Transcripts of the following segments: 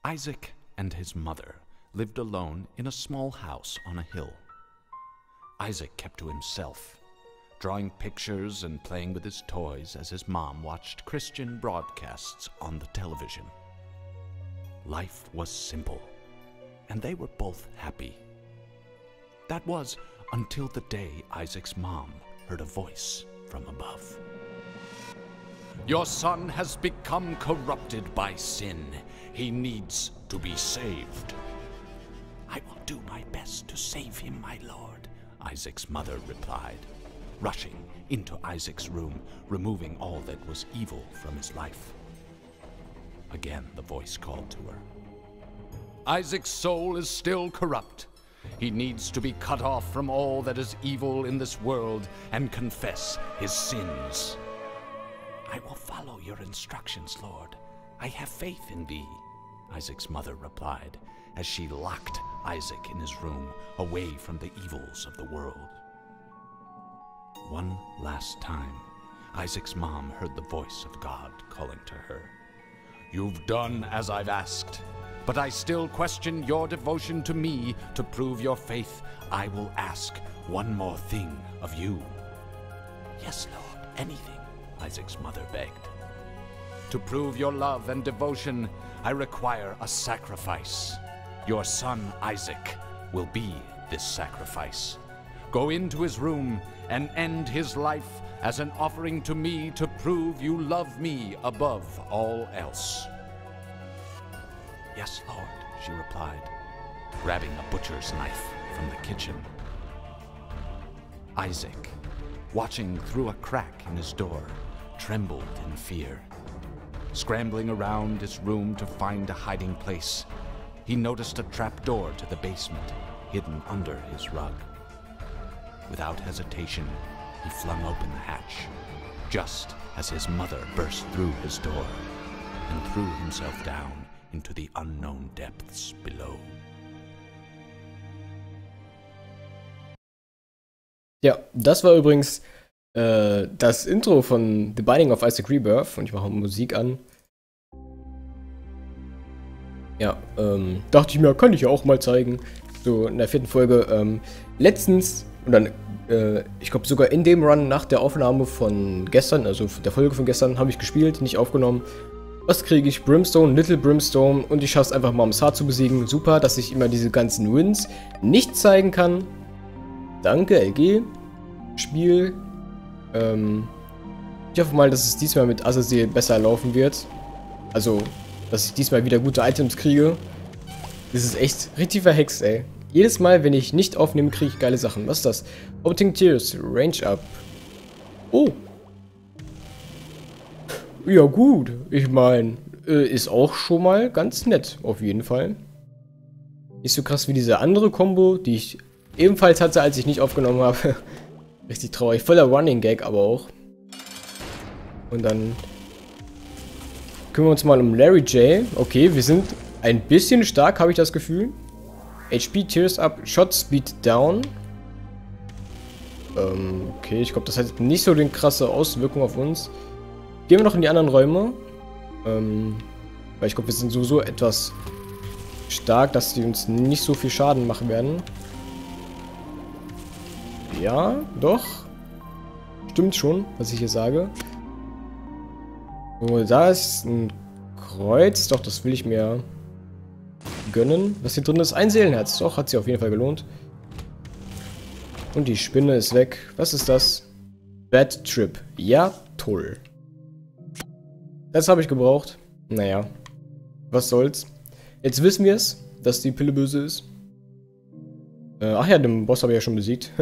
Isaac and his mother lived alone in a small house on a hill. Isaac kept to himself, drawing pictures and playing with his toys as his mom watched Christian broadcasts on the television. Life was simple, and they were both happy. That was until the day Isaac's mom heard a voice from above. "Your son has become corrupted by sin. He needs to be saved." "I will do my best to save him, my lord," Isaac's mother replied, rushing into Isaac's room, removing all that was evil from his life. Again, the voice called to her. "Isaac's soul is still corrupt. He needs to be cut off from all that is evil in this world and confess his sins." "I will follow your instructions, Lord. I have faith in thee," Isaac's mother replied, as she locked Isaac in his room, away from the evils of the world. One last time, Isaac's mom heard the voice of God calling to her. "You've done as I've asked, but I still question your devotion to me. To prove your faith, I will ask one more thing of you." "Yes, Lord, anything," Isaac's mother begged. "To prove your love and devotion, I require a sacrifice. Your son Isaac will be this sacrifice. Go into his room and end his life as an offering to me to prove you love me above all else." "Yes, Lord," she replied, grabbing a butcher's knife from the kitchen. Isaac, watching through a crack in his door, trembled in fear. Scrambling around his room to find a hiding place, he noticed a trap door to the basement hidden under his rug. Without hesitation, he flung open the hatch, just as his mother burst through his door and threw himself down into the unknown depths below. Ja, das war übrigens das Intro von The Binding of Isaac Rebirth und ich mache Musik an. Ja, dachte ich mir, kann ich ja auch mal zeigen. So in der 4. Folge. Letztens, und dann, ich glaube sogar in dem Run nach der Aufnahme von gestern, also der Folge von gestern, habe ich gespielt, nicht aufgenommen. Was kriege ich? Brimstone, Little Brimstone und ich schaffe es einfach mal Moms Heart zu besiegen. Super, dass ich immer diese ganzen Wins nicht zeigen kann. Danke, LG. Spiel. Ich hoffe mal, dass es diesmal mit Azazel besser laufen wird. Also, dass ich diesmal wieder gute Items kriege. Das ist echt richtig verhext, ey. Jedes Mal, wenn ich nicht aufnehme, kriege ich geile Sachen. Was ist das? Vomiting Tears, Range Up. Oh. Ja gut, ich meine, ist auch schon mal ganz nett, auf jeden Fall. Nicht so krass wie diese andere Combo, die ich ebenfalls hatte, als ich nicht aufgenommen habe. Richtig traurig, voller Running Gag aber auch. Und dann kümmern wir uns mal um Larry J. Okay, wir sind ein bisschen stark, habe ich das Gefühl. HP Tears Up, Shot Speed Down. Okay, ich glaube, das hat nicht so eine krasse Auswirkung auf uns. Gehen wir noch in die anderen Räume. Weil ich glaube, wir sind sowieso etwas stark, dass die uns nicht so viel Schaden machen werden. Ja, doch. Stimmt schon, was ich hier sage. Oh, da ist ein Kreuz. Doch, das will ich mir gönnen. Was hier drin ist? Ein Seelenherz. Doch, hat sich auf jeden Fall gelohnt. Und die Spinne ist weg. Was ist das? Bad Trip. Ja, toll. Das habe ich gebraucht. Naja. Was soll's. Jetzt wissen wir es, dass die Pille böse ist. Ach ja, den Boss habe ich ja schon besiegt.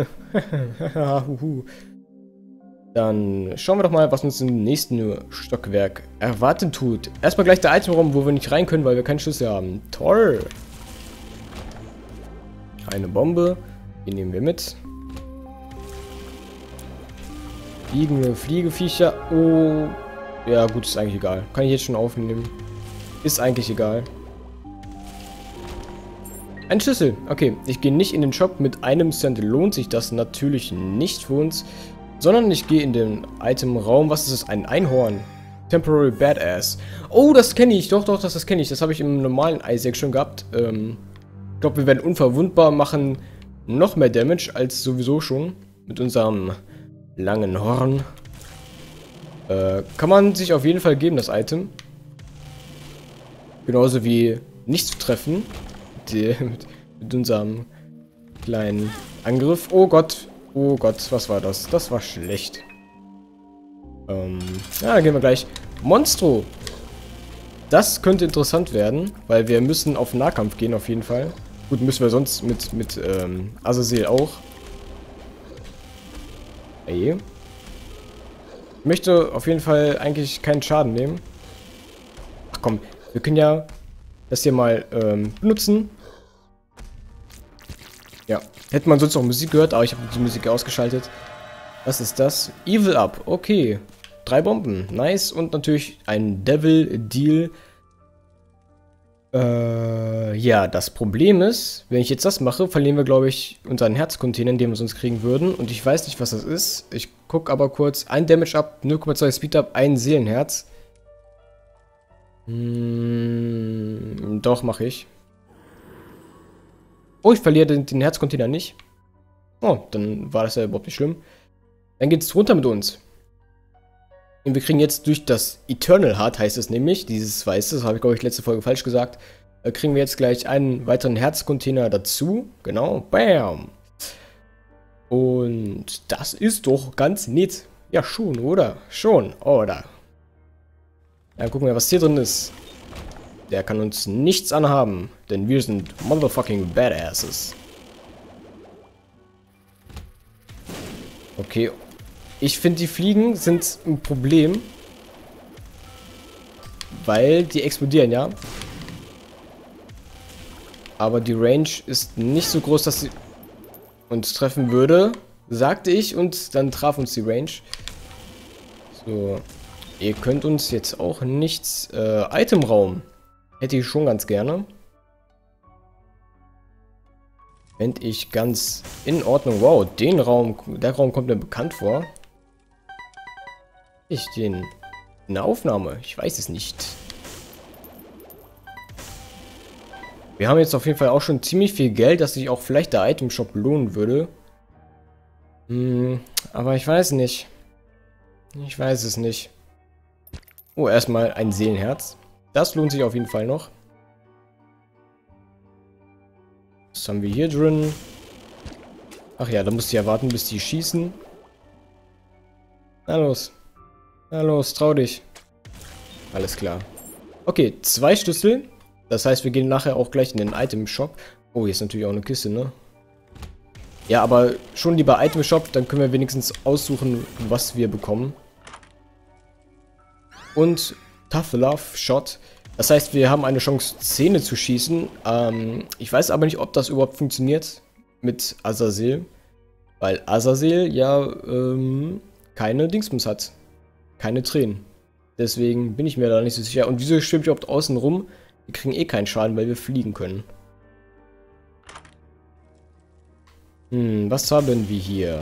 Dann schauen wir doch mal, was uns im nächsten Stockwerk erwarten tut. Erstmal gleich der Itemraum, wo wir nicht rein können, weil wir keinen Schlüssel haben. Toll! Eine Bombe. Die nehmen wir mit. Fliegende Fliegeviecher. Oh. Ja gut, ist eigentlich egal. Kann ich jetzt schon aufnehmen. Ist eigentlich egal. Ein Schlüssel. Okay, ich gehe nicht in den Shop. Mit einem Cent lohnt sich das natürlich nicht für uns. Sondern ich gehe in den Itemraum. Was ist das? Ein Einhorn. Temporary Badass. Oh, das kenne ich. Doch, das kenne ich. Das habe ich im normalen Isaac schon gehabt. Ich glaube, wir werden unverwundbar, machen noch mehr Damage als sowieso schon. Mit unserem langen Horn. Kann man sich auf jeden Fall geben, das Item. Genauso wie nicht zu treffen. Mit unserem kleinen Angriff. Oh Gott, was war das? Das war schlecht. Ja, dann gehen wir gleich. Monstro. Das könnte interessant werden, weil wir müssen auf Nahkampf gehen auf jeden Fall. Gut, müssen wir sonst mit Azazel auch. Ey. Ich möchte auf jeden Fall eigentlich keinen Schaden nehmen. Ach komm, wir können ja das hier mal benutzen. Ja, hätte man sonst noch Musik gehört, aber ich habe die Musik ausgeschaltet. Was ist das? Evil Up, okay. 3 Bomben, nice. Und natürlich ein Devil Deal. Ja, das Problem ist, wenn ich jetzt das mache, verlieren wir, glaube ich, unseren Herzcontainer, den wir sonst kriegen würden. Und ich weiß nicht, was das ist. Ich gucke aber kurz. 1 Damage Up, 0,2 Speed Up, 1 Seelenherz. Doch, mache ich. Oh, ich verliere den Herzcontainer nicht. Oh, dann war das ja überhaupt nicht schlimm. Dann geht's runter mit uns. Und wir kriegen jetzt durch das Eternal Heart, heißt es nämlich, dieses weiße, das habe ich glaube ich letzte Folge falsch gesagt, kriegen wir jetzt gleich einen weiteren Herzcontainer dazu. Genau, bam. Und das ist doch ganz nett. Ja, schon, oder? Schon, oder? Ja, gucken wir, was hier drin ist. Der kann uns nichts anhaben, denn wir sind motherfucking Badasses. Okay. Ich finde, die Fliegen sind ein Problem. Weil die explodieren, ja. Aber die Range ist nicht so groß, dass sie uns treffen würde. Sagte ich und dann traf uns die Range. So. Ihr könnt uns jetzt auch nichts... Itemraum. Hätte ich schon ganz gerne. Fände ich ganz in Ordnung. Wow, der Raum kommt mir bekannt vor. In der Aufnahme? Ich weiß es nicht. Wir haben jetzt auf jeden Fall auch schon ziemlich viel Geld, dass sich auch vielleicht der Item Shop lohnen würde. Aber ich weiß nicht. Ich weiß es nicht. Oh, erstmal ein Seelenherz. Das lohnt sich auf jeden Fall noch. Was haben wir hier drin? Ach ja, da musst du ja warten, bis die schießen. Na los. Na los, trau dich. Alles klar. Okay, 2 Schlüssel. Das heißt, wir gehen nachher auch gleich in den Item Shop. Oh, hier ist natürlich auch eine Kiste, ne? Ja, aber schon lieber Item Shop, dann können wir wenigstens aussuchen, was wir bekommen. Und Tough Love Shot. Das heißt, wir haben eine Chance, Zähne zu schießen. Ich weiß aber nicht, ob das überhaupt funktioniert mit Azazel. Weil Azazel ja keine Dingsbums hat. Keine Tränen. Deswegen bin ich mir da nicht so sicher. Und wieso schwimmt überhaupt außen rum? Wir kriegen eh keinen Schaden, weil wir fliegen können. Was haben wir hier?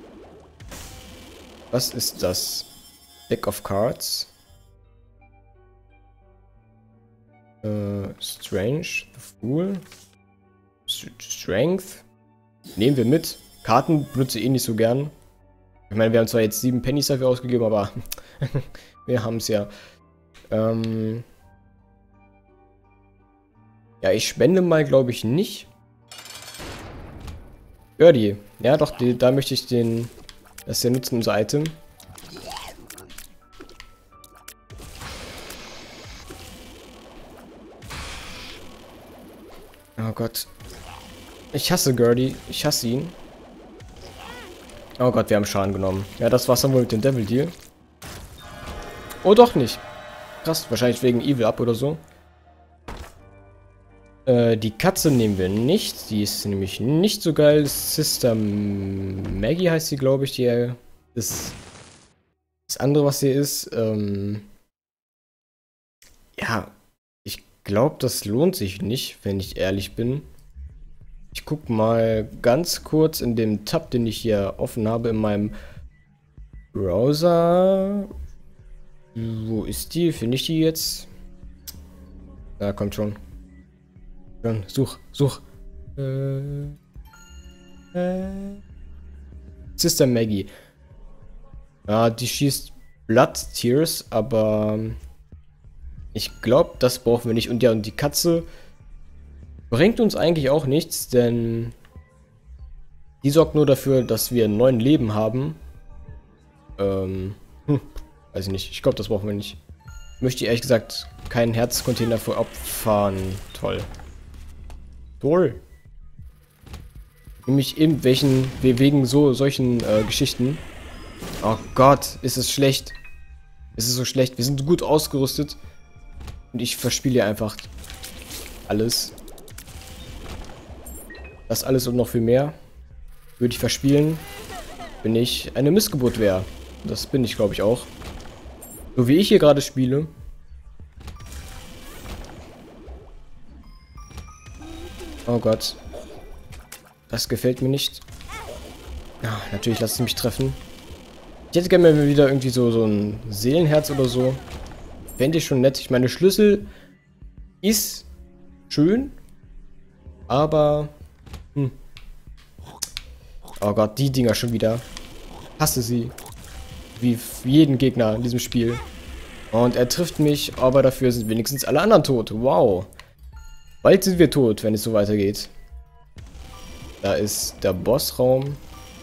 Was ist das? Deck of Cards. Strange. The Fool. Strength. Nehmen wir mit. Karten benutze ich eh nicht so gern. Ich meine, wir haben zwar jetzt 7 Pennies dafür ausgegeben, aber wir haben es ja. Ja, ich spende mal, glaube ich, nicht. Birdie. Ja, doch, da möchte ich das hier nutzen, unser Item. Oh Gott. Ich hasse Gertie. Ich hasse ihn. Oh Gott, wir haben Schaden genommen. Ja, das war's dann wohl mit dem Devil Deal. Oh, doch nicht. Krass, wahrscheinlich wegen Evil Up oder so. Die Katze nehmen wir nicht. Die ist nämlich nicht so geil. Sister Maggie heißt sie, glaube ich. Das andere, was sie ist. Ja, ich glaube, das lohnt sich nicht, wenn ich ehrlich bin. Ich gucke mal ganz kurz in dem Tab, den ich hier offen habe in meinem Browser. Wo ist die? Finde ich die jetzt? Na, kommt schon. Schon, such. Sister Maggie. Ja, die schießt Blood Tears, aber ich glaube, das brauchen wir nicht. Und ja, und die Katze bringt uns eigentlich auch nichts, denn die sorgt nur dafür, dass wir 9 Leben haben. Weiß ich nicht. Ich glaube, das brauchen wir nicht. Möchte ehrlich gesagt keinen Herzcontainer für abfahren. Toll. Toll. Nämlich irgendwelchen, wegen solchen Geschichten. Oh Gott, ist es schlecht. Es ist so schlecht. Wir sind gut ausgerüstet. Und ich verspiele hier einfach alles. Das alles und noch viel mehr würde ich verspielen, wenn ich eine Missgeburt wäre. Das bin ich, glaube ich, auch. So wie ich hier gerade spiele. Oh Gott. Das gefällt mir nicht. Ja, natürlich lasse ich mich treffen. Ich hätte gerne mal wieder irgendwie so ein Seelenherz oder so. Fände ich schon nett. Ich meine, Schlüssel ist schön. Aber... Oh Gott, die Dinger schon wieder. Hasse sie. Wie jeden Gegner in diesem Spiel. Und er trifft mich, aber dafür sind wenigstens alle anderen tot. Wow. Bald sind wir tot, wenn es so weitergeht. Da ist der Bossraum.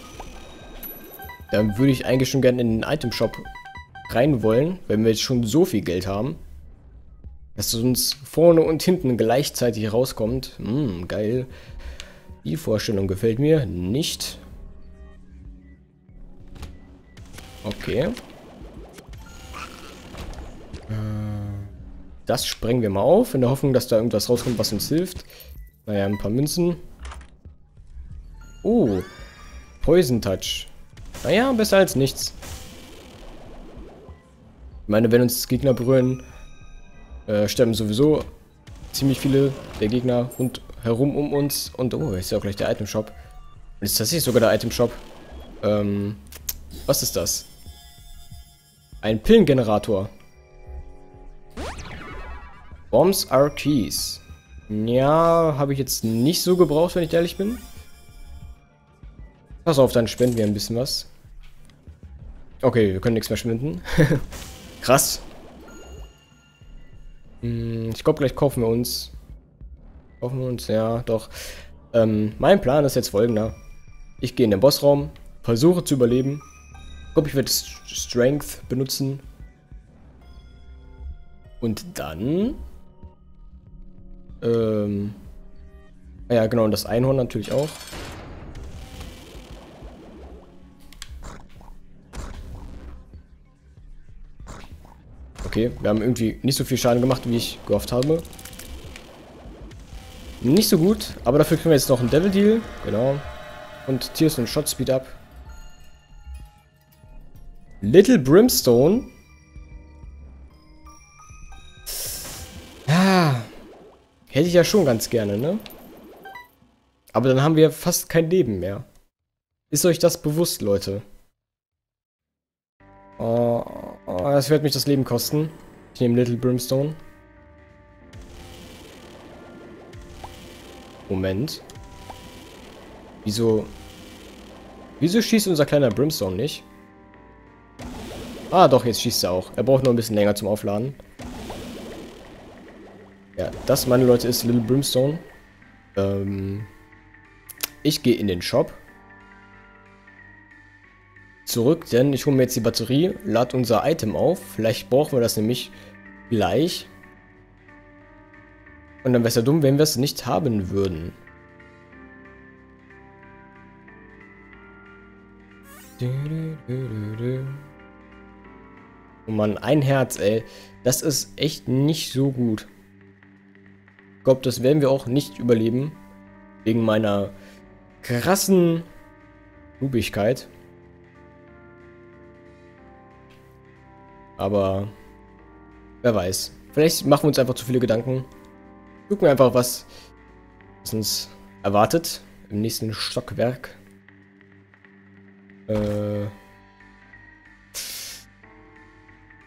Da würde ich eigentlich schon gerne in den Itemshop rein wollen, wenn wir jetzt schon so viel Geld haben. Dass es uns vorne und hinten gleichzeitig rauskommt. Geil. Die Vorstellung gefällt mir nicht. Okay. Das sprengen wir mal auf, in der Hoffnung, dass da irgendwas rauskommt, was uns hilft. Naja, ein paar Münzen. Oh, Poison Touch. Naja, besser als nichts. Ich meine, wenn uns Gegner berühren, sterben sowieso ziemlich viele der Gegner rundherum um uns. Und oh, ist ja auch gleich der Itemshop. Ist tatsächlich sogar der Itemshop. Was ist das? Ein Pillengenerator. Bombs are keys. Ja, habe ich jetzt nicht so gebraucht, wenn ich ehrlich bin. Pass auf, dann spenden wir ein bisschen was. Okay, wir können nichts mehr spenden. Krass. Ich glaube, gleich kaufen wir uns. Ja, doch. Mein Plan ist jetzt folgender. Ich gehe in den Bossraum, versuche zu überleben. Ich glaube, ich werde Strength benutzen. Und dann... ja, genau, und das Einhorn natürlich auch. Okay, wir haben irgendwie nicht so viel Schaden gemacht, wie ich gehofft habe. Nicht so gut, aber dafür kriegen wir jetzt noch einen Devil Deal. Genau. Und Tears und Shot Speed Up. Little Brimstone. Ja. Hätte ich ja schon ganz gerne, ne? Aber dann haben wir fast kein Leben mehr. Ist euch das bewusst, Leute? Oh, das wird mich das Leben kosten. Ich nehme Little Brimstone. Moment. Wieso schießt unser kleiner Brimstone nicht? Ah, doch, jetzt schießt er auch. Er braucht nur ein bisschen länger zum Aufladen. Ja, das, meine Leute, ist Little Brimstone. Ich gehe in den Shop. Zurück, denn ich hole mir jetzt die Batterie, lade unser Item auf. Vielleicht brauchen wir das nämlich gleich. Und dann wäre es ja dumm, wenn wir es nicht haben würden. Oh Mann, ein Herz, ey. Das ist echt nicht so gut. Ich glaube, das werden wir auch nicht überleben. Wegen meiner krassen Noobigkeit. Aber wer weiß. Vielleicht machen wir uns einfach zu viele Gedanken. Gucken wir einfach, was uns erwartet im nächsten Stockwerk.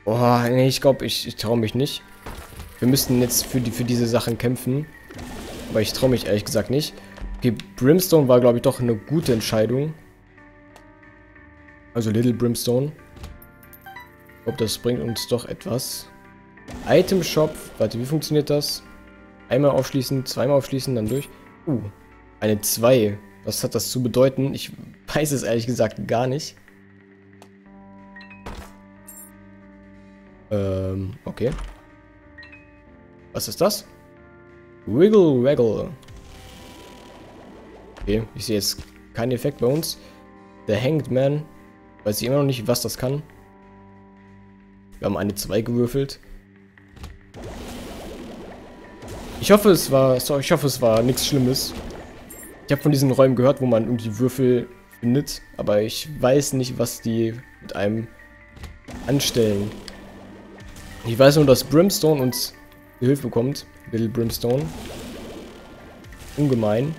Oh, nee, ich glaube, ich traue mich nicht. Wir müssten jetzt für diese Sachen kämpfen. Aber ich traue mich ehrlich gesagt nicht. Okay, Brimstone war, glaube ich, doch eine gute Entscheidung. Also Little Brimstone. Ich glaube, das bringt uns doch etwas. Item Shop. Warte, wie funktioniert das? Einmal aufschließen, zweimal aufschließen, dann durch. Eine 2. Was hat das zu bedeuten? Ich weiß es ehrlich gesagt gar nicht. Okay. Was ist das? Wiggle Waggle. Okay, ich sehe jetzt keinen Effekt bei uns. Der Hanged Man. Weiß ich immer noch nicht, was das kann. Wir haben eine 2 gewürfelt. Ich hoffe, es war nichts Schlimmes. Ich habe von diesen Räumen gehört, wo man irgendwie Würfel findet. Aber ich weiß nicht, was die mit einem anstellen. Ich weiß nur, dass Brimstone uns Hilfe bekommt. Little Brimstone. Ungemein.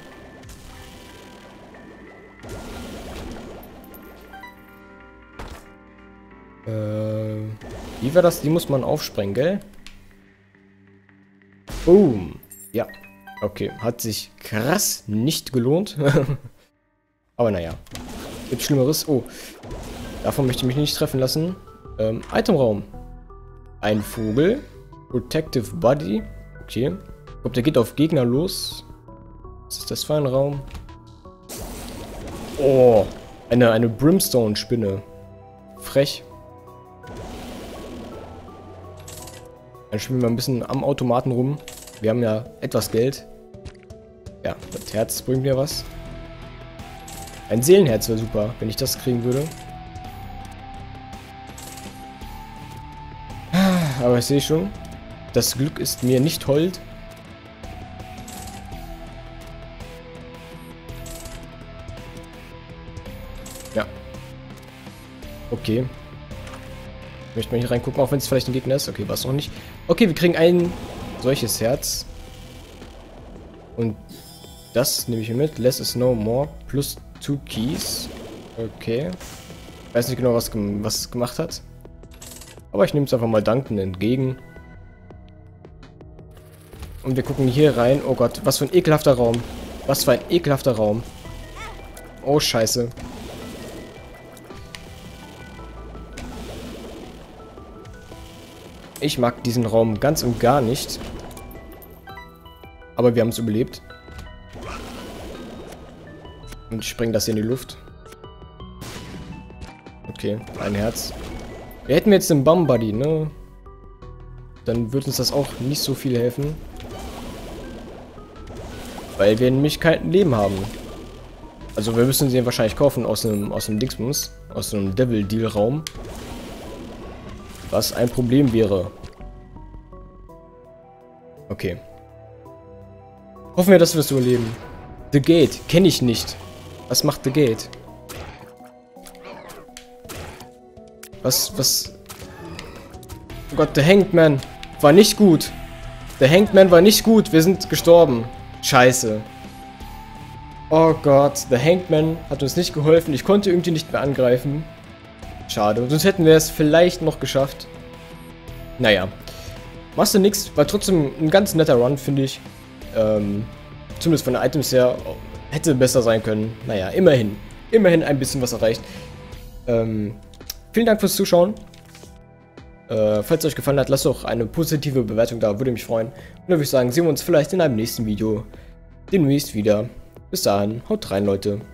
Wie war das? Die muss man aufsprengen, gell? Boom. Ja. Okay. Hat sich krass nicht gelohnt. Aber naja. Gibt Schlimmeres. Oh. Davon möchte ich mich nicht treffen lassen. Itemraum. Ein Vogel. Protective Body. Okay. Ich glaube, der geht auf Gegner los. Was ist das für ein Raum? Oh. Eine Brimstone-Spinne. Frech. Dann spielen wir ein bisschen am Automaten rum. Wir haben ja etwas Geld. Ja, das Herz bringt mir was. Ein Seelenherz wäre super, wenn ich das kriegen würde. Aber ich sehe schon, das Glück ist mir nicht hold. Ja. Okay. Ich möchte mal hier reingucken, auch wenn es vielleicht ein Gegner ist. Okay, war es noch nicht. Okay, wir kriegen ein solches Herz. Und das nehme ich hier mit. Less is no more. Plus 2 Keys. Okay. Ich weiß nicht genau, was es gemacht hat. Aber ich nehme es einfach mal dankend entgegen. Und wir gucken hier rein. Oh Gott, was für ein ekelhafter Raum. Was für ein ekelhafter Raum. Oh, scheiße. Ich mag diesen Raum ganz und gar nicht. Aber wir haben es überlebt. Und ich spreng das hier in die Luft. Okay, ein Herz. Wir hätten jetzt einen Bum Buddy, ne? Dann würde uns das auch nicht so viel helfen. Weil wir nämlich kein Leben haben. Also wir müssen sie wahrscheinlich kaufen aus einem Dingsbums. Aus einem Devil Deal Raum. Was ein Problem wäre. Okay. Hoffen wir, dass wir es überleben. The Gate. Kenne ich nicht. Was macht The Gate? Was? Oh Gott, der Hanged Man war nicht gut. Der Hanged Man war nicht gut. Wir sind gestorben. Scheiße. Oh Gott, der Hanged Man hat uns nicht geholfen. Ich konnte irgendwie nicht mehr angreifen. Schade. Sonst hätten wir es vielleicht noch geschafft. Naja. Machst du nix. War trotzdem ein ganz netter Run, finde ich. Zumindest von den Items her. Hätte besser sein können. Naja, immerhin. Immerhin ein bisschen was erreicht. Vielen Dank fürs Zuschauen. Falls es euch gefallen hat, lasst doch eine positive Bewertung da. Würde mich freuen. Und dann würde ich sagen, sehen wir uns vielleicht in einem nächsten Video demnächst wieder. Bis dahin. Haut rein, Leute.